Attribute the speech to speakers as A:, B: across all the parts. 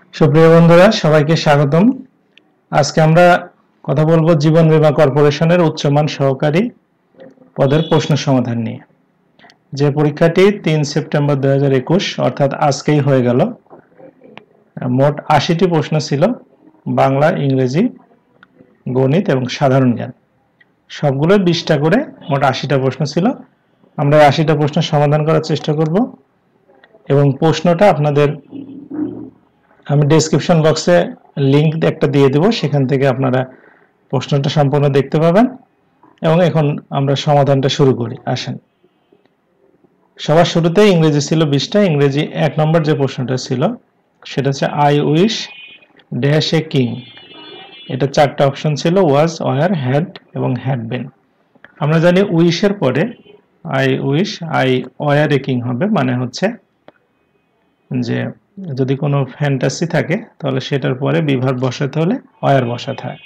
A: সুপ্রিয় বন্ধুরা, সবাইকে স্বাগতম। আজকে আমরা কথা বলবো জীবন বীমা কর্পোরেশনের উচ্চমান সহকারী পদের প্রশ্ন সমাধান নিয়ে। যে পরীক্ষাটি 3 সেপ্টেম্বর 2021 অর্থাৎ আজকেই হয়ে গেল। মোট 80টি প্রশ্ন ছিল, বাংলা, ইংরেজি, গণিত এবং সাধারণ জ্ঞান। সবগুলো 20টা করে মোট 80টা প্রশ্ন ছিল। আমরা 80টা প্রশ্ন সমাধান করার চেষ্টা করব এবং প্রশ্নটা আপনাদের আমি ডেসক্রিপশন বক্সে লিংক একটা দিয়ে দেব, সেখান থেকে আপনারা প্রশ্নটা সম্পূর্ণ দেখতে পাবেন। এবং এখন আমরা সমাধানটা শুরু করি। আসেন, সবার শুরুতে ইংরেজি ছিল 20টা। ইংরেজি 1 নম্বর যে প্রশ্নটা ছিল সেটা হচ্ছে I wish dash a king. এটা 4টা অপশন ছিল, ওয়াজ, ওয়ার, হ্যাড এবং হ্যাড বিন। আমরা জানি উইশের পরে I wish I were a king হবে, মানে হচ্ছে যে যদি কোনো ফ্যান্টাসি থাকে তাহলে সেটার পরে বিভার বসাতে হলে ওয়ার বসাতে হয়।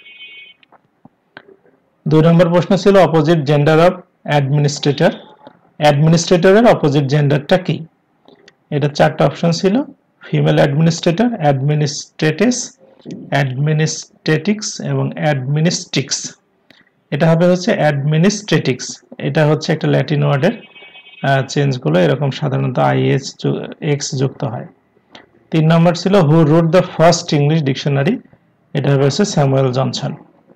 A: 2 নম্বর প্রশ্ন ছিল অপোজিট জেন্ডার অফ অ্যাডমিনিস্ট্রেটর। অ্যাডমিনিস্ট্রেটরের অপোজিট জেন্ডারটা কি? এটা 4টা অপশন ছিল, ফিমেল অ্যাডমিনিস্ট্রেটর, অ্যাডমিনিস্ট্রেটিস, অ্যাডমিনিস্ট্রেটিক্স এবং অ্যাডমিনিস্ট্রিক্স। এটা হবে হচ্ছে অ্যাডমিনিস্ট্রেটিক্স। এটা হচ্ছে একটা ল্যাটিন ওয়ার্ডের চেঞ্জগুলো এরকম সাধারণত আইএস এক্স যুক্ত হয়। 3 নম্বর ছিল who wrote the first English dictionary. এটা হচ্ছে স্যামুয়েল জনসন।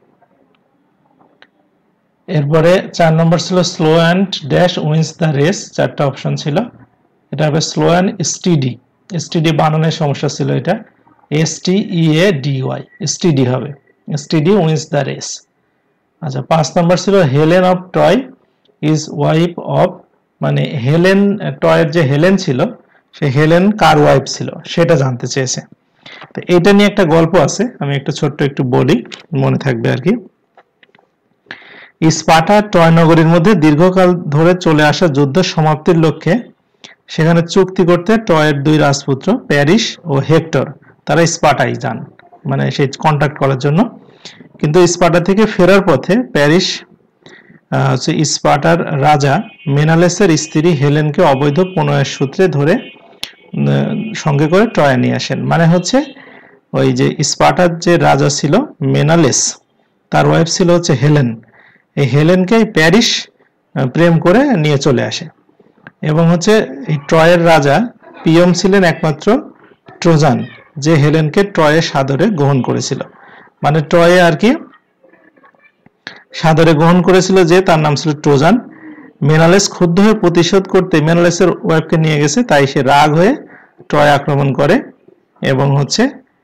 A: এরপরে 4 নম্বর ছিল slow and dash wins the race. 4টা অপশন ছিল, এটা হবে স্লো অ্যান্ড স্টিডি। স্টিডি বানানের সমস্যা ছিল, এটা STEADY, স্টিডি হবে, স্টিডি উইন্স দ্য রেস। আচ্ছা, 5 নম্বর ছিল Helen of Troy is wife of, মানে হেলেন টয়ের যে হেলেন ছিল সে হেলেন কার ওয়াইফ ছিল সেটা জানতে চেয়েছে। তো এটা নিয়ে একটা গল্প আছে, আমি একটা ছোট্ট একটু বলি, মনে থাকবে আর কি। স্পার্টা ট্রয় নগরীর মধ্যে দীর্ঘকাল ধরে চলে আসা যুদ্ধ সমাপ্তির লক্ষ্যে সেখানে চুক্তি করতে ট্রয়ের 2 রাজপুত্র প্যারিস ও হেক্টর তারা স্পার্টায় যান, মানে সেই কন্ট্যাক্ট করার জন্য। কিন্তু স্পার্টা থেকে ফেরার পথে প্যারিস স্পার্টার রাজা মেনালেসের স্ত্রী হেলেনকে অবৈধ প্রণয়ের সূত্রে ধরে সঙ্গে করে ট্রয়ে নিয়ে আসেন। মানে হচ্ছে ওই যে স্পার্টার যে রাজা ছিল মেনালেস, তার ওয়াইফ ছিল হচ্ছে হেলেন। এই হেলেনকে প্যারিস প্রেম করে নিয়ে চলে আসে। এবং হচ্ছে এই ট্রয়ের রাজা পিয়ম ছিলেন একমাত্র ট্রোজান, যে হেলেনকে ট্রয়ে সাদরে গ্রহণ করেছিল। মানে ট্রয়ে আর কি সাদরে গ্রহণ করেছিল, যে তার নাম ছিল ট্রোজান। মেনালেস ক্ষুব্ধ হয়ে প্রতিশোধ করতে মেনালেসের ওয়াইফকে নিয়ে গেছে, তাই সে রাগ হয়ে ট্রয় আক্রমণ করে। এবং হচ্ছে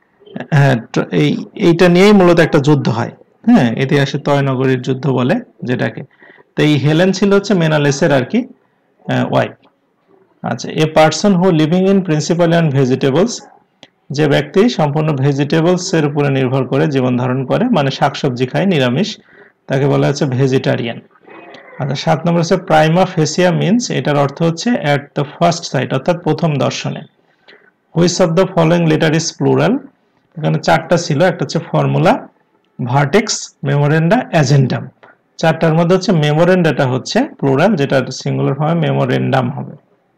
A: এইটা নিয়েই মূলত একটা যুদ্ধ হয়। হ্যাঁ, ইতিহাসে ট্রয় নগরীর যুদ্ধ বলে যেটাকে। তো এই হেলেন ছিল হচ্ছে মেনালেসের আর কি ওয়াইফ। আচ্ছা, a person who living in principally on vegetables, যে ব্যক্তি সম্পূর্ণ ভেজিটেবলস এর উপরে নির্ভর করে জীবন ধারণ করে, মানে শাকসবজি খায়, নিরামিষ, তাকে বলা হচ্ছে ভেজিটারিয়ান। আচ্ছা, 7 নম্বর হচ্ছে প্রাইমা ফেসিয়া মিন্স, এটার অর্থ হচ্ছে এট দ্য ফার্স্ট সাইট, অর্থাৎ প্রথম দর্শনে। Which of the following letter is plural. এখানে 4টা ছিল, একটা হচ্ছে ফর্মুলা, ভার্টেক্স, মেমোরেন্ডা, অ্যাজেন্ডাম। 4টার মধ্যে হচ্ছে মেমোরেন্ডাটা হচ্ছে প্লুরাল, যেটা সিঙ্গুলার ফর্মে মেমোরেন্ডাম হবে।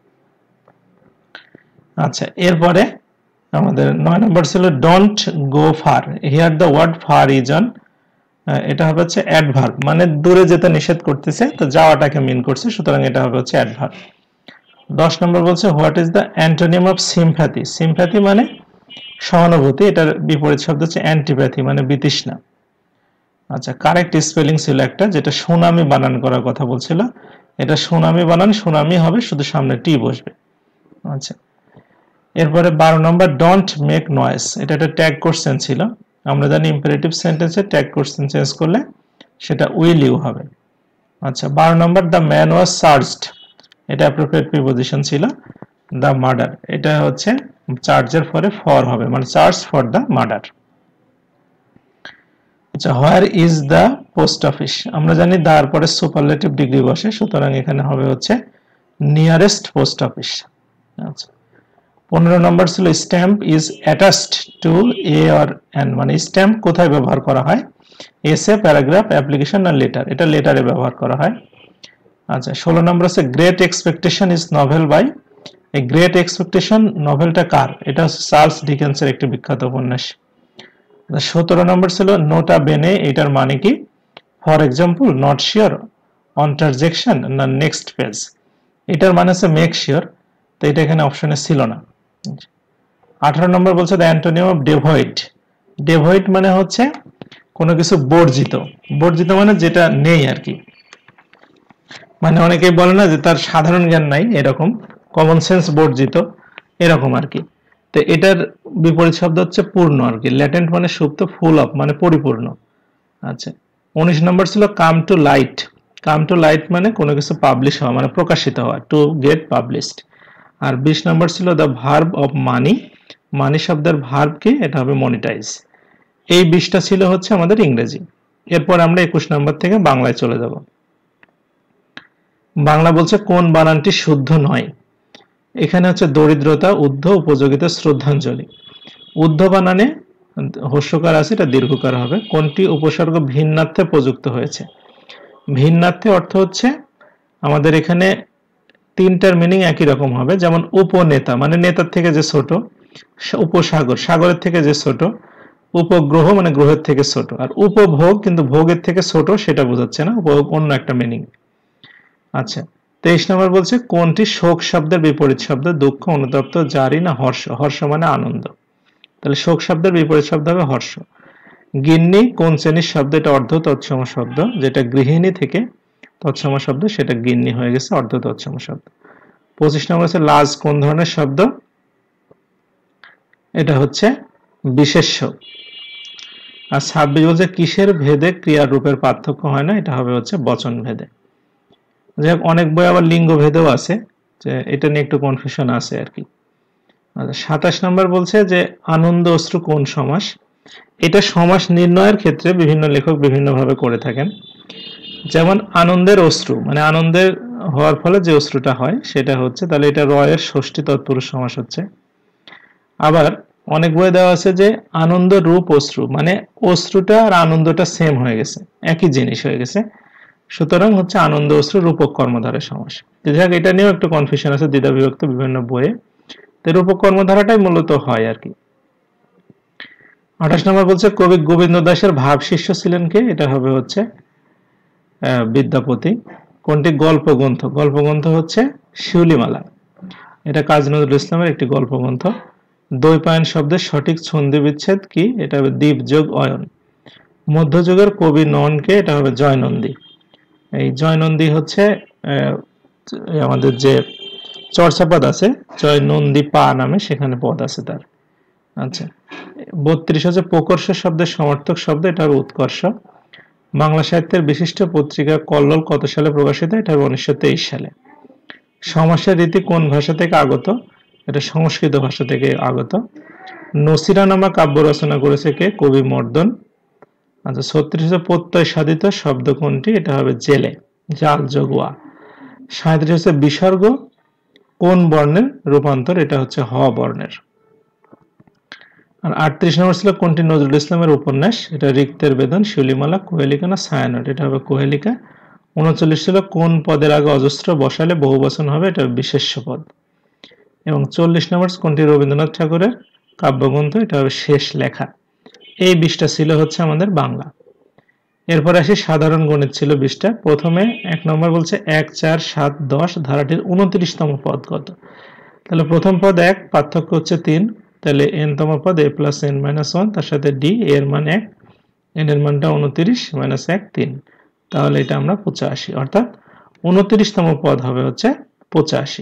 A: আচ্ছা, এরপরে আমাদের 9 নম্বর ছিল don't go far. Here the word far is on, এটা হবে হচ্ছে অ্যাডভার্ব, মানে দূরে যেতে নিষেধ করতেছে, তো যাওয়াটাকে মিন করছে, সুতরাং এটা হবে হচ্ছে অ্যাডভার্ব। 10 নম্বর বলছে what is the antonym of sympathy. Sympathy মানে সহানুভূতি, এটার বিপরীত শব্দ হচ্ছে অ্যান্টিপ্যাথি, মানে বিতৃষ্ণা। আচ্ছা, কারেক্ট স্পেলিং ছিল একটা, যেটা সুনামি বানান করার কথা বলছিল, এটা সুনামি বানান, সুনামি হবে, শুধু সামনে টি বসবে। আচ্ছা, এরপরে 12 নম্বর ডোন্ট মেক নয়েজ, এটা একটা ট্যাগ কোশ্চেন ছিল। আমরা জানি ইম্পারেটিভ সেন্টেন্সে ট্যাগ কোশ্চেন চেঞ্জ করলে সেটা উইল ইউ হবে। আচ্ছা, 12 number the man was charged, এটা অ্যাপ্রোপ্রিয়েট প্রিপোজিশন ছিল। দ্য মার্ডার, এটা হচ্ছে চার্জের পরে ফর হবে, মানে চার্জ ফর দ্য মার্ডার। আচ্ছা, where is the post office, আমরা জানি তার পরে সুপারলেটিভ ডিগ্রি বসে, সুতরাং এখানে হবে হচ্ছে নিয়ারেস্ট পোস্ট অফিস। আচ্ছা, 15 নম্বর ছিল stamp is attached to a or an, মানে স্ট্যাম্প কোথায় ব্যবহার করা হয়? এসে, প্যারাগ্রাফ, অ্যাপ্লিকেশন না লেটার? এটা লেটারে ব্যবহার করা হয়। আচ্ছা, 16 নম্বর আছে Great Expectation is novel by এই গ্রেট এক্সপেকটেশন নভেলটা কার? এটা হচ্ছে চার্লস ডিকেন্সের একটি বিখ্যাত উপন্যাস। 17 নম্বর ছিল নোটা বেনে, এটার মানে কি? For example, not sure, interjection না নেক্সট পেজ। এটার মানে হচ্ছে মেক শিওর, তো এটা এখানে অপশনে ছিল না। 18 নম্বর বলছে the antonym of devoid. Devoid মানে হচ্ছে কোনো কিছু বর্জিত। বর্জিত মানে যেটা নেই আর কি, মানে অনেকেই বলে না যে তার সাধারণ জ্ঞান নাই, এরকম কমন সেন্স বর্জিত, এরকম আর কি। তো এটার বিপরীত শব্দ হচ্ছে পূর্ণ আর কি। ল্যাটেন্ট মানে সুপ্ত, ফুল অফ মানে পরিপূর্ণ। আচ্ছা, 19 নম্বর ছিল come to light. Come to light মানে কোনো কিছু পাবলিশ হওয়া, মানে প্রকাশিত হওয়া, টু গেট পাবলিশড। আর 20 নম্বর ছিল the verb of money. Money শব্দের ভার্ব কি? এটা হবে মনিটাইজ। এই 20টা ছিল হচ্ছে আমাদের ইংরেজি। এরপর আমরা 21 নম্বর থেকে বাংলায় চলে যাব। বাংলা বলছে কোন বানানটি শুদ্ধ নয়? এখানে হচ্ছে দরিদ্রতা, উদ্ধ, উপযোগিতা, শ্রদ্ধাঞ্জলি। উদ্ধ বানানে হস্যকার আছে, এটা দীর্ঘকার হবে। কোনটি উপসর্গ ভিন্নার্থে প্রযুক্ত হয়েছে? ভিন্নার্থে অর্থ হচ্ছে আমাদের এখানে তিনটার মিনিং একই রকম হবে। যেমন উপনেতা মানে নেতার থেকে যে ছোট, উপসাগর সাগরের থেকে যে ছোট, উপগ্রহ মানে গ্রহের থেকে ছোট। আর উপভোগ কিন্তু ভোগের থেকে ছোট, সেটা বোঝাচ্ছে না, উপভোগ অন্য একটা মিনিং। আচ্ছা, 23 নম্বর বলছে কোনটি শোক শব্দের বিপরীত শব্দ? দুঃখ, অনুতপ্ত, জারি না হর্ষ? হর্ষ মানে আনন্দ, তাহলে শোক শব্দের বিপরীত শব্দ হবে হর্ষ। গিন্নি কোন শ্রেণীর শব্দ? এটা অর্ধ তৎসম শব্দ, যেটা গৃহিণী থেকে তৎসম শব্দ, সেটা গিন্নি হয়ে গেছে অর্ধ তৎসম শব্দ। 25 নম্বর হচ্ছে লাজ কোন ধরনের শব্দ? এটা হচ্ছে বিশেষ্য। আর 26 বলছে কিসের ভেদে ক্রিয়ার রূপের পার্থক্য হয় না? এটা হবে হচ্ছে বচন ভেদে। যাই হোক, অনেক বই আবার লিঙ্গ ভেদেও আছে, যে এটা নিয়ে একটু কনফিউশন আছে আর কি। আচ্ছা, 27 নম্বর বলছে যে আনন্দ অশ্রু কোন সমাস? এটা সমাস নির্ণয়ের ক্ষেত্রে বিভিন্ন লেখক বিভিন্নভাবে করে থাকেন। যেমন আনন্দের অশ্রু মানে আনন্দের হওয়ার ফলে যে অশ্রুটা হয় সেটা হচ্ছে, তাহলে এটা রয়ের ষষ্ঠী তৎপুরুষ সমাস হচ্ছে। আবার অনেক বই দেওয়া আছে যে আনন্দ রূপ অশ্রু, মানে অশ্রুটা আর আনন্দটা সেম হয়ে গেছে, একই জিনিস হয়ে গেছে, সুতরাং হচ্ছে আনন্দ অশ্রু রূপক কর্মধারয় সমাস। যাক, এটা নিয়েও একটু কনফিউশন আছে দ্বিধা বিভক্ত বিভিন্ন বইয়ে, তো রূপক কর্মধারাটাই মূলত হয় আর কি। 28 নম্বর বলছে কবি গোবিন্দ দাসের ভাব শিষ্য ছিলেন কে? এটা হবে হচ্ছে বিদ্যাপতি। কোনটি গল্প গ্রন্থ? গল্প গ্রন্থ হচ্ছে শিউলিমালা, এটা কাজী নজরুল ইসলামের একটি গল্প গ্রন্থ। দ্বৈপায়ন শব্দের সঠিক ছন্দি বিচ্ছেদ কি? এটা হবে দ্বীপ যোগ অয়ন। মধ্যযুগের কবি নন কে? এটা হবে জয়নন্দী। এই জয়নন্দী হচ্ছে আমাদের যে চর্চাপদ আছে জয়নন্দী পা নামে, সেখানে পদ আছে তার। আচ্ছা, 32 হচ্ছে প্রকর্ষ শব্দের সমার্থক শব্দ, এটা হবে উৎকর্ষ। বাংলা সাহিত্যের বিশিষ্ট পত্রিকা কল্লোল কত সালে প্রকাশিত? এটা হবে 1923 সালে। সমাসের রীতি কোন ভাষা থেকে আগত? এটা সংস্কৃত ভাষা থেকে আগত। নসিরানামা কাব্য রচনা করেছে কে? কবি মর্দন। আচ্ছা, 36 হচ্ছে প্রত্যয় সাধিত শব্দ কোনটি? এটা হবে জেলে, জাল জগুয়া। 37 হচ্ছে বিসর্গ কোন বর্ণের রূপান্তর? এটা হচ্ছে হ বর্ণের। আর 38 নম্বর ছিল কোনটি নজরুল ইসলামের উপন্যাস? এটা রিক্তের বেদন, শিউলিমালা, কোহেলিকা না ছায়ানট? এটা হবে কোহেলিকা। 39 ছিল কোন পদের আগে অজস্র বসালে বহুবচন হবে? এটা বিশেষ্য পদ। এবং 40 নম্বর কোনটি রবীন্দ্রনাথ ঠাকুরের কাব্যগ্রন্থ? এটা হবে শেষ লেখা। এই 20টা ছিল হচ্ছে আমাদের বাংলা। এরপর আসি সাধারণ গণিত ছিল 20টা। প্রথমে 1 নম্বর বলছে 1, 4, 7, 10 ধারাটির 29তম পদ কত? তাহলে প্রথম পদ 1, পার্থক্য হচ্ছে 3, তাহলে n তম পদ a + n - 1, তার সাথে d, a এর মান 1, n এর মানটা 29 - 1 3, তাহলে এটা আমরা 85, অর্থাৎ 29তম পদ হবে হচ্ছে 85।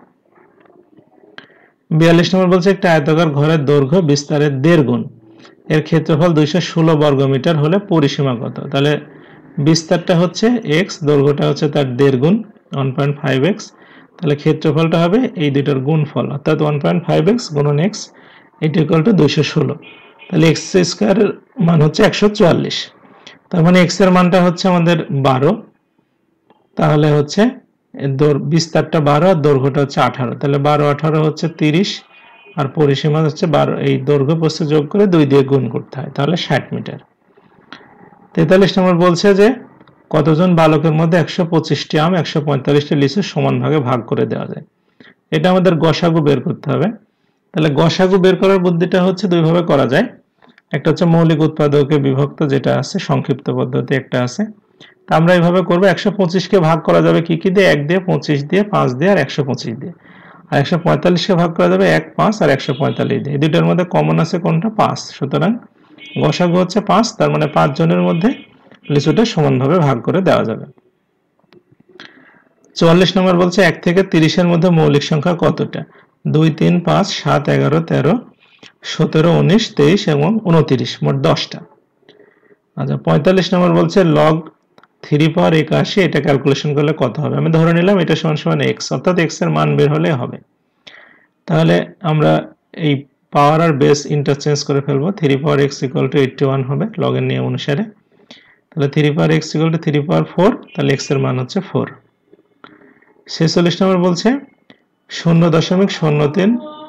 A: 42 নম্বর বলছে একটা আয়তাকার ঘরের দৈর্ঘ্য বিস্তারের 1.5 গুণ, এর ক্ষেত্রফল 216 বর্গমিটার হলে পরিসীমা কত? তাহলে বিস্তারটা হচ্ছে x, দৈর্ঘ্যটা হচ্ছে তার 1.5 গুণ 1.5x, তাহলে ক্ষেত্রফলটা হবে এই দুটোর গুণফল, অর্থাৎ 1.5x গুণন x এটা ইকুয়াল টু 216। তাহলে x স্কয়ার এর মান হচ্ছে 144, তার মানে x এর মানটা হচ্ছে আমাদের 12, তাহলে হচ্ছে বিস্তারটা 12 আর দৈর্ঘ্যটা হচ্ছে 18, তাহলে 12 18 হচ্ছে 30, আর পরিসীমা হচ্ছে 12, এই দৈর্ঘ্য প্রস্থ যোগ করে 2 দিয়ে গুণ করতে হয়, তাহলে 60 মিটার। 43 নম্বর বলছে যে কতজন বালকের মধ্যে 125টি আম 145টি লিচু সমান ভাগে ভাগ করে দেওয়া যায়? এটা আমাদের গসাগু বের করতে হবে। তাহলে গসাগু বের করার বুদ্ধিটা হচ্ছে দুইভাবে করা যায়। একটা হচ্ছে মৌলিক উৎপাদকে বিভক্ত, যেটা আছে সংক্ষিপ্ত পদ্ধতি একটা আছে। তা আমরা এইভাবে করব, 125 কে ভাগ করা যাবে কি কি দিয়ে? 1 দিয়ে, 25 দিয়ে, 5 দিয়ে আর 125 দিয়ে। আর 145 কে ভাগ করা যাবে 1, 5 আর 145 দিয়ে। এই দুইটার মধ্যে কমন আছে কোনটা? 5। সুতরাং গসাগু হচ্ছে 5, তার মানে 5 জনের মধ্যে লিচুটা সমানভাবে ভাগ করে দেওয়া যাবে। 44 নম্বর বলছে 1 থেকে 30 এর মধ্যে মৌলিক সংখ্যা কতটা? 2, 3, 5, 7, 11, 13, 17, 19, 23 এবং 29, মোট 10টা। আচ্ছা 45 নম্বর বলছে লগ 3 পাওয়ার 81, এটা ক্যালকুলেশন করলে কত হবে? আমি ধরে নিলাম এটা সমান সমান x, অর্থাৎ x এর মান বের হলে হবে। তাহলে আমরা এই পাওয়ার আর বেস ইন্টারচেঞ্জ করে ফেলবো। 3 পাওয়ার x ইকুয়াল টু 81 হবে লগের নিয়ম অনুসারে। তাহলে 3 power x equal to 3 power 4, তাহলে x এর মান হচ্ছে 4। 46 নম্বর বলছে 0.03,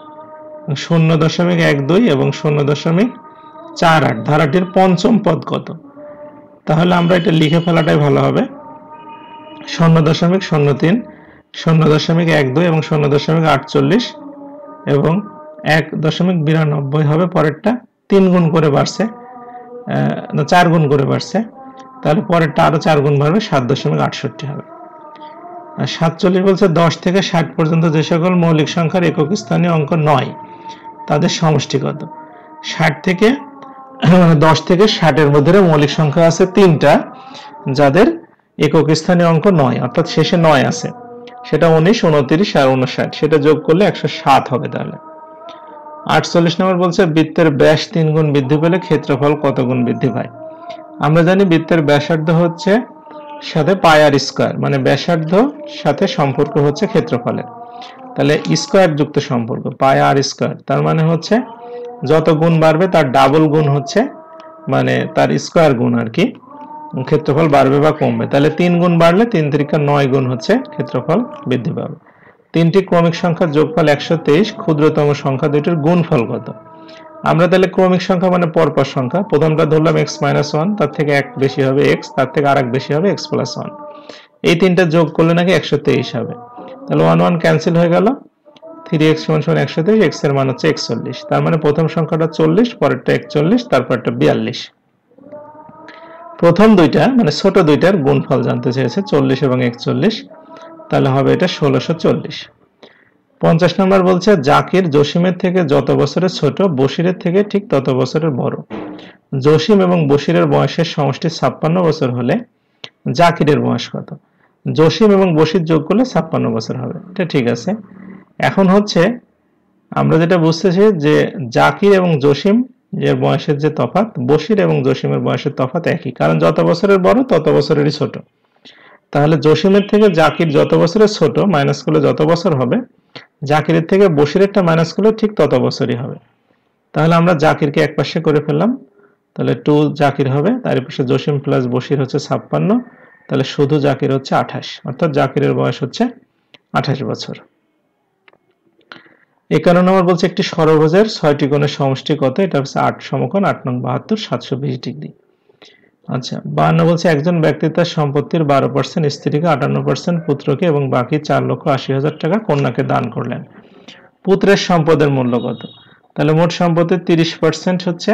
A: 0.12 এবং 0.48 ধারাটির পঞ্চম পদ কত? তাহলে আমরা এটা লিখে ফেলাটাই ভালো হবে। 0.03, 0.12 এবং 0.48 এবং 1.92 হবে পরেরটা। 3 গুণ করে বাড়ছে, 4 গুণ করে বাড়ছে, তাহলে পরেরটা আরো 4 গুণ বাড়বে, 7.68 হবে। আর 47 বলছে 10 থেকে 60 পর্যন্ত যে সকল মৌলিক সংখ্যার একক স্থানীয় অঙ্ক নয় তাদের সমষ্টি কত? 60 থেকে 10 থেকে 60 এর মধ্যে মৌলিক সংখ্যা আছে 3টা যাদের একক স্থানীয় অঙ্ক নয়, অর্থাৎ শেষে 9 আছে। সেটা 19, 29 আর 59, সেটা যোগ করলে 107 হবে। তাহলে 48 নম্বর বলছে বৃত্তের ব্যাস 3 গুণ বৃদ্ধি পেলে ক্ষেত্রফল কত গুণ বৃদ্ধি পায়? আমরা জানি বৃত্তের ব্যাসার্ধ হচ্ছে সাথে পাই আর স্কয়ার, মানে ব্যাসার্ধ সাথে সম্পর্ক হচ্ছে ক্ষেত্রফলের। তাহলে স্কয়ার যুক্ত সম্পর্ক পাই আর স্কয়ার, তার মানে হচ্ছে যত গুণ বাড়বে তার ডাবল গুণ হচ্ছে, মানে তার স্কয়ার গুণ আর কি, ক্ষেত্রফল বাড়বে বা কমবে। তাহলে 3 গুণ বাড়লে 3 3 9 গুণ হচ্ছে ক্ষেত্রফল বৃদ্ধি পাবে। তিনটি ক্রমিক সংখ্যার যোগফল 123, ক্ষুদ্রতম সংখ্যা দুটির গুণফল কত? আমরা তাহলে ক্রমিক সংখ্যা মানে পরপর সংখ্যা, প্রথমটা ধরলাম x - 1, তার থেকে এক বেশি হবে x, তার থেকে আরেক বেশি হবে x + 1। এই তিনটা যোগ করলে নাকি 123 হবে। তাহলে 1 1 ক্যান্সেল হয়ে গেল, 3x = 123, x এর মান হচ্ছে 41। তার মানে প্রথম সংখ্যাটা 40, পরেরটা 41, তারপরটা 42। প্রথম দুইটা মানে ছোট দুইটার গুণফল জানতে চেয়েছে, 40 এবং 41, তাহলে হবে এটা 1640। 50 নম্বর বলছে জাকির জসিমের থেকে যত বছরের ছোট, বশিরের থেকে ঠিক তত বছরের বড়। জসিম এবং বশিরের বয়সের সমষ্টি 56 বছর হলে জাকিরের বয়স কত? জসিম এবং বশির যোগ করলে 56 বছর হবে, এটা ঠিক আছে। এখন হচ্ছে আমরা যেটা বুঝতেছি যে জাকির এবং জসিম এর বয়সের যে তফাৎ, বশির এবং জসিমের বয়সের তফাৎ একই, কারণ যত বছরের বড় তত বছরেরই ছোট। তাহলে জসিমের থেকে জাকির যত বছরের ছোট মাইনাস করলে যত বছর হবে, জাকিরের থেকে বশিরেরটা মাইনাস করলে ঠিক তত বছরই হবে। তাহলে আমরা জাকিরকে এক পাশে করে ফেললাম, তাহলে 2 জাকির হবে, তার পাশে জসিম প্লাস বশির হচ্ছে 56, তাহলে শুধু জাকির হচ্ছে 28, অর্থাৎ জাকিরের বয়স হচ্ছে 28 বছর। 51 নম্বর বলছে একটি ষড়ভুজের 6টি কোণের সমষ্টি কত? এটা হচ্ছে 8 সমকোণ, 8 নং 72, 720 ডিগ্রি। আচ্ছা 52 বলছে একজন ব্যক্তি তার সম্পত্তির 12% স্ত্রীকে, 58% পুত্রকে এবং বাকি 4,80,000 টাকা কন্যাকে দান করলেন। পুত্রের সম্পদের মূল্য কত? তাহলে মোট সম্পত্তির 30% হচ্ছে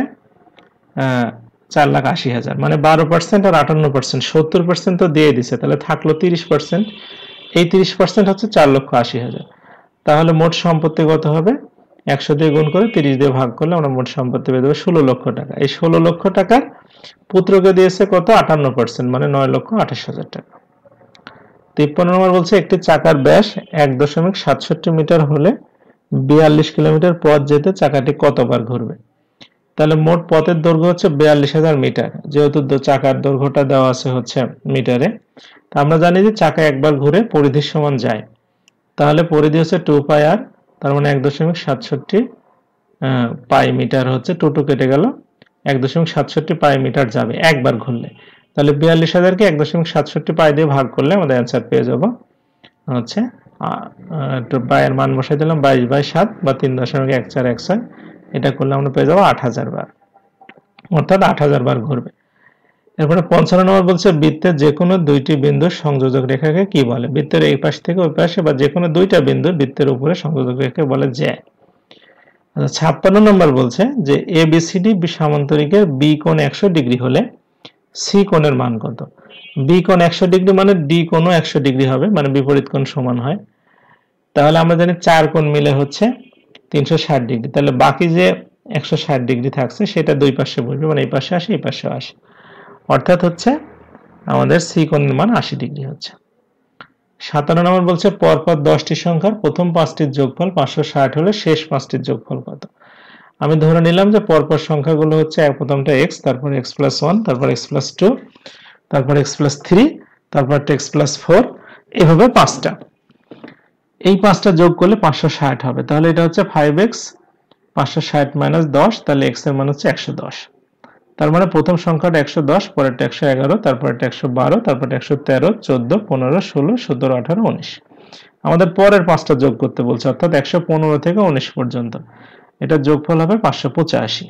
A: 4,80,000, মানে 12% আর 58%, 70% তো দিয়ে দিছে, তাহলে থাকলো 30%। এই 30% হচ্ছে 4,80,000। তাহলে মোট সম্পত্তি কত হবে? 100 দিয়ে গুণ করে 30 দিয়ে ভাগ করলে আমরা মোট সম্পত্তি পেয়ে যাবো 16 লক্ষ টাকা। এই 16 লক্ষ টাকার পুত্রকে দিয়েছে কত? 58%, মানে 9,28,000 টাকা। 53 নম্বর বলছে একটি চাকার ব্যাস 1.67 মিটার হলে 42 কিলোমিটার পথ যেতে চাকাটি কতবার ঘুরবে? তাহলে মোট পথের দৈর্ঘ্য হচ্ছে 42,000 মিটার, যেহেতু চাকার দৈর্ঘ্যটা দেওয়া আছে হচ্ছে মিটারে। তা আমরা জানি যে চাকা একবার ঘুরে পরিধির সমান যায়, তাহলে পরিধি হচ্ছে 2 পাই আর, তার মানে 1.67 পাই মিটার হচ্ছে, 2 কেটে গেল, 1.67 পাই মিটার যাবে একবার ঘুরলে। তাহলে 42,000কে 1.67 পাই দিয়ে ভাগ করলে আমাদের অ্যান্সার পেয়ে যাব হচ্ছে, পায়ের মান বসাই দিলাম 22/7 বা 3.1416, এটা করলে আমরা পেয়ে যাবো 8,000 বার, অর্থাৎ 8,000 বার ঘুরবে। এরপরে 55 নম্বর বলছে বৃত্তের যে কোনো দুইটি বিন্দুর সংযোজক রেখাকে কি বলে? বৃত্তের এই পাশ থেকে ওই পাশে বা যে কোনো দুইটা বিন্দু বৃত্তের উপরে সংযোজক রেখাকে বলে জ্যা। 56 নম্বর বলছে যে ABCD সামান্তরিকের B কোণ 100 ডিগ্রি হলে C কোণের মান কত? B কোণ 100 ডিগ্রি মানে D কোণও 100 ডিগ্রি হবে, মানে বিপরীত কোণ সমান হয়। তাহলে আমরা জানি 4 কোণ মিলে হচ্ছে 360 ডিগ্রি। তাহলে বাকি যে 160 ডিগ্রি থাকছে সেটা দুই পাশে বসবে, মানে এই পাশে আসে এই পাশে আসে, অর্থাৎ হচ্ছে আমাদের C কোণের মান 80 ডিগ্রি হচ্ছে। 57 নম্বর বলছে পরপর 10টি সংখ্যার প্রথম 5টির যোগফল 560 হলে শেষ 5টির যোগফল কত? আমি ধরে নিলাম যে পরপর সংখ্যাগুলো হচ্ছে প্রথমটা x, তারপর x + 1, তারপর x + 2, তারপর x + 3, তারপর x + 4, এভাবে 5টা। এই 5টা যোগ করলে 560 হবে। তাহলে এটা হচ্ছে 5x 560 - 10, তাহলে x এর মান হচ্ছে 110। তার মানে প্রথম সংখ্যাটা 110, পরেরটা 111, তারপরটা 112, তারপরটা 113, 14, 15, 16, 17, 18, 19। আমাদের পরের 5টা যোগ করতে বলছে, অর্থাৎ 115 থেকে 19 পর্যন্ত। এটা যোগফল হবে 585।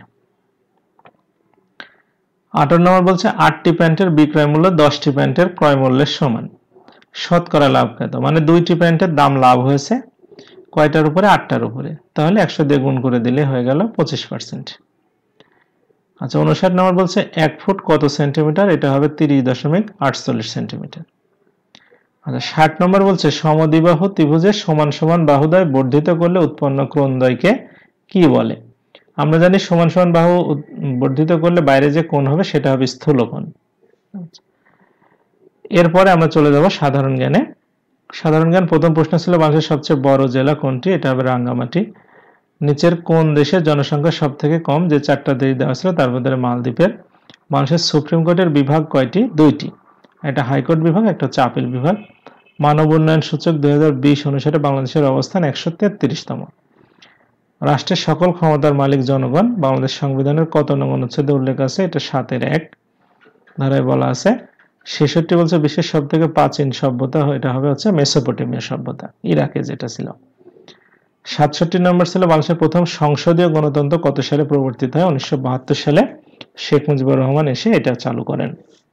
A: 58 নম্বর বলছে 8টি প্যান্টের বিক্রয় মূল্য 10টি প্যান্টের ক্রয় মূল্যের সমান। শতকরা লাভ কত? মানে 2টি প্যান্টের দাম লাভ হয়েছে কয়টার উপরে? 8টার উপরে। তাহলে 100 দিয়ে গুণ করে দিলে হয়ে গেল 25%। আচ্ছা, 59 নম্বর বলছে 1 ফুট কত সেন্টিমিটার? এটা হবে 30.48 সেন্টিমিটার। আচ্ছা, 60 নম্বর বলছে সমদ্বিবাহু ত্রিভুজের সমান সমান বাহুদ্বয় বর্ধিত করলে উৎপন্ন কোণদ্বয়কে কি বলে? আমরা জানি সমান সমান বাহু বর্ধিত করলে বাইরে যে কোণ হবে সেটা হবে স্থূলকোণ। এরপরে আমরা চলে যাব সাধারণ জ্ঞানে। সাধারণ জ্ঞান প্রথম প্রশ্ন ছিল বাংলাদেশের সবচেয়ে বড় জেলা কোনটি? এটা হবে রাঙ্গামাটি। নিচের কোন দেশের জনসংখ্যা সব থেকে কম? যে 4টা দেশ দেওয়া ছিল তার মধ্যে মালদ্বীপের। বাংলাদেশের সুপ্রিম কোর্টের বিভাগ কয়টি? 2টি। একটা হাইকোর্ট বিভাগ, একটা হচ্ছে আপিল বিভাগ। মানব উন্নয়ন সূচক 2020 অনুসারে বাংলাদেশের অবস্থান 133তম। রাষ্ট্রের সকল ক্ষমতার মালিক জনগণ। বাংলাদেশ সংবিধানের কত নং অনুচ্ছেদে উল্লেখ আছে? এটা 7-1 ধারায় বলা আছে। 66 বলছে বিশ্বের সব থেকে প্রাচীন সভ্যতা, এটা হবে হচ্ছে মেসোপটেমিয়া সভ্যতা, ইরাকে যেটা ছিল। 67 নম্বর ছিল বাংলাদেশের প্রথম সংসদীয় গণতন্ত্র কত সালে প্রবর্তিত হয়? 1972 সালে শেখ মুজিবুর রহমান এসে এটা চালু করেন।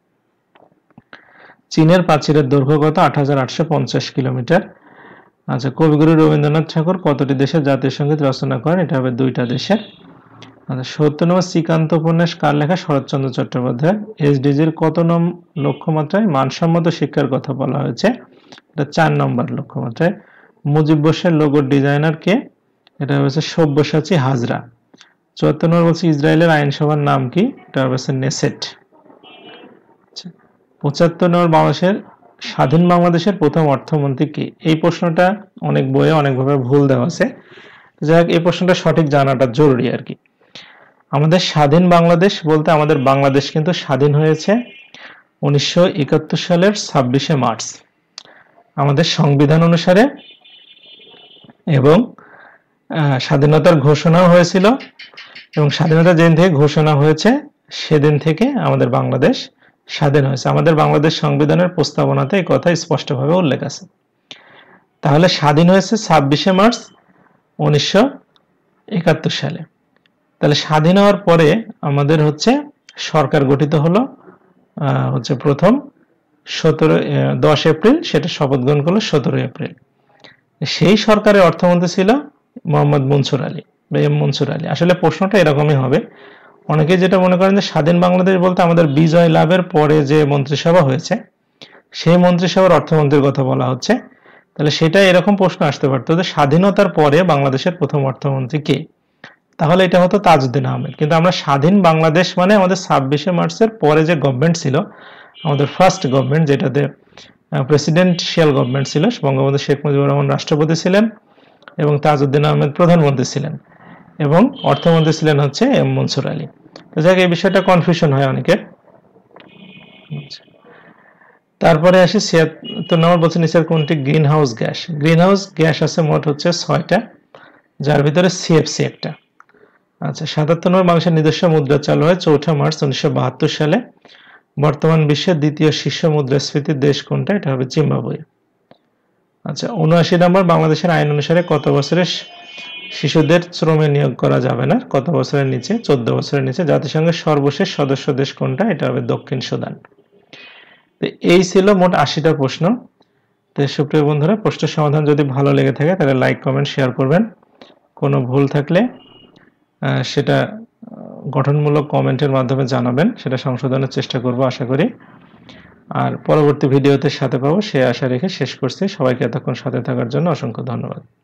A: চীনের প্রাচীরের দৈর্ঘ্য কত? 8850 কিলোমিটার। আচ্ছা, কবিগুরু রবীন্দ্রনাথ ঠাকুর কতটি দেশের জাতীয় সঙ্গীত রচনা করেন? এটা হবে 2টা দেশের। আচ্ছা, 70 নম্বর শ্রীকান্ত উপন্যাস কার লেখা? শরৎচন্দ্র চট্টোপাধ্যায়। এসডিজির কত লক্ষ্যমাত্রায় মানসম্মত শিক্ষার কথা বলা হয়েছে? এটা 4 নম্বর লক্ষ্যমাত্রায়। মুজিব বর্ষের লোগোর ডিজাইনার কে? এটা হচ্ছে সব্যসাচী হাজরা। 74 নম্বর বলছে ইসরায়েলের আইনসভার নাম কি? এটা হচ্ছে নেসেট। 75 নম্বর স্বাধীন বাংলাদেশের প্রথম অর্থমন্ত্রী কে? এই প্রশ্নটা অনেক বইয়ে অনেকভাবে ভুল দেওয়া আছে। যাই হোক, এই প্রশ্নটা সঠিক জানাটা জরুরি আর কি। আমাদের স্বাধীন বাংলাদেশ বলতে আমাদের বাংলাদেশ কিন্তু স্বাধীন হয়েছে 1971 সালের 26শে মার্চ আমাদের সংবিধান অনুসারে, এবং স্বাধীনতার ঘোষণাও হয়েছিল, এবং স্বাধীনতা যেদিন থেকে ঘোষণা হয়েছে সেদিন থেকে আমাদের বাংলাদেশ স্বাধীন হয়েছে। আমাদের বাংলাদেশ সংবিধানের প্রস্তাবনাতে এই কথা স্পষ্টভাবে উল্লেখ আছে। তাহলে স্বাধীন হয়েছে 26শে মার্চ 1971 সালে। তাহলে স্বাধীন হওয়ার পরে আমাদের হচ্ছে সরকার গঠিত হলো হচ্ছে প্রথম 10 এপ্রিল, সেটা শপথ গ্রহণ করলো 17 এপ্রিল। সেই সরকারের অর্থমন্ত্রী ছিল মোহাম্মদ মনসুর আলী বা এম মনসুর আলী। আসলে প্রশ্নটা এরকমই হবে। অনেকে যেটা মনে করেন যে স্বাধীন বাংলাদেশ বলতে আমাদের বিজয় লাভের পরে যে মন্ত্রিসভা হয়েছে সেই মন্ত্রিসভার অর্থমন্ত্রীর কথা বলা হচ্ছে। তাহলে সেটা এরকম প্রশ্ন আসতে পারতো যে স্বাধীনতার পরে বাংলাদেশের প্রথম অর্থমন্ত্রী কে? তাহলে এটা হতো তাজউদ্দিন আহমেদ। কিন্তু আমরা স্বাধীন বাংলাদেশ মানে আমাদের 26শে মার্চের পরে যে গভর্নমেন্ট ছিল, আমাদের ফার্স্ট গভর্নমেন্ট, যেটাতে প্রেসিডেন্সিয়াল গভর্নমেন্ট ছিল, বঙ্গবন্ধু শেখ মুজিবুর রহমান রাষ্ট্রপতি ছিলেন এবং তাজউদ্দিন আহমেদ প্রধানমন্ত্রী ছিলেন, এবং অর্থমন্ত্রী ছিলেন হচ্ছে এম মনসুর আলী। তো যাক, এই বিষয়টা কনফিউশন হয় অনেকের। তারপরে আসি 76 নম্বর বলছে নিচের কোনটি greenhouse gas? Greenhouse gas আছে মোট হচ্ছে 6টা, যার ভিতরে সিএফসি একটা। আচ্ছা, 77 নম্বর বাংলাদেশের নিজস্ব মুদ্রা চালু হয় 4 মার্চ 1972 সালে। বর্তমান বিশ্বের দ্বিতীয় শীর্ষ মুদ্রাস্ফীতির দেশ কোনটা? এটা হবে জিম্বাবুয়ে। আচ্ছা, 79 নম্বর বাংলাদেশের আইন অনুসারে কত বছরের শিশুদের শ্রমে নিয়োগ করা যাবে না কত বছরের নিচে? 14 বছরের নিচে। জাতিসংঘের সর্বশেষ সদস্য দেশ কোনটা? এটা হবে দক্ষিণ সুদান। তো এই ছিল মোট 80টা প্রশ্ন। তো সুপ্রিয় বন্ধুরা, প্রশ্নের সমাধান যদি ভালো লেগে থাকে তাহলে লাইক, কমেন্ট, শেয়ার করবেন। কোনো ভুল থাকলে সেটা গঠনমূলক কমেন্টের মাধ্যমে জানাবেন, সেটা সংশোধনের চেষ্টা করব আশা করি। আর পরবর্তী ভিডিওতে সাথে পাবো সে আশা রেখে শেষ করছি। সবাইকে এতক্ষণ সাথে থাকার জন্য অসংখ্য ধন্যবাদ।